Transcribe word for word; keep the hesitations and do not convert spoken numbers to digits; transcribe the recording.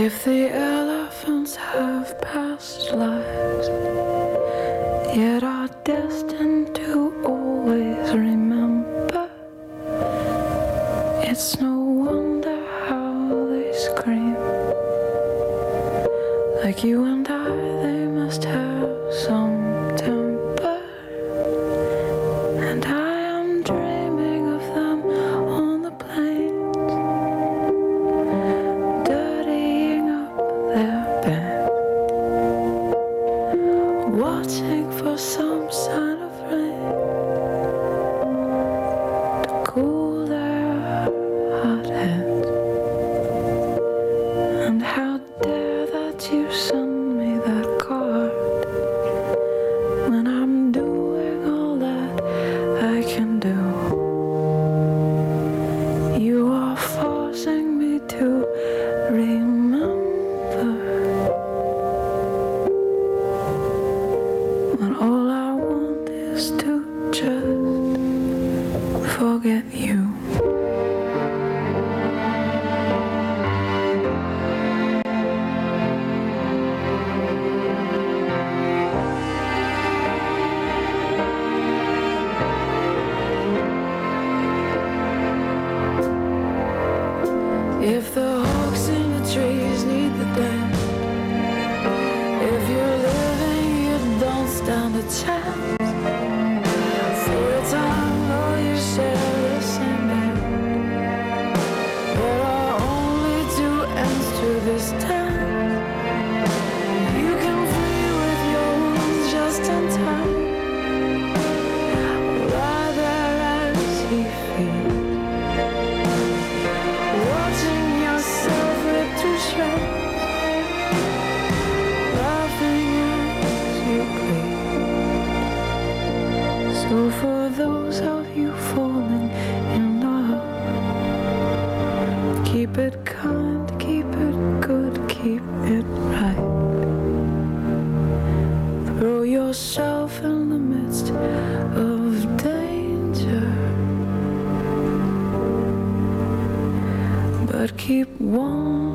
If the elephants have past lives, yet are destined to always remember, it's no wonder how they scream. Like you and I, they must have some temper, and I am dreaming of them on the plains, dirtying up their bed, watching for some sign of rain to cool their hot heads. And how dare that you send me that card when I'm doing all that I can do. You are forcing me to remember when all I want is to just forget you. If the hawks in the trees need the dam, if you're living you don't stand a chance. For a time all you share the same bed. There are only two ends to this dance. You can flee with your wounds just in time, lie there as he feels, watching yourself ripped to shreds, laughing as you bleed. So for those of you falling in love, keep it kind, keep it good, keep it right. Throw yourself in the midst of danger, but keep one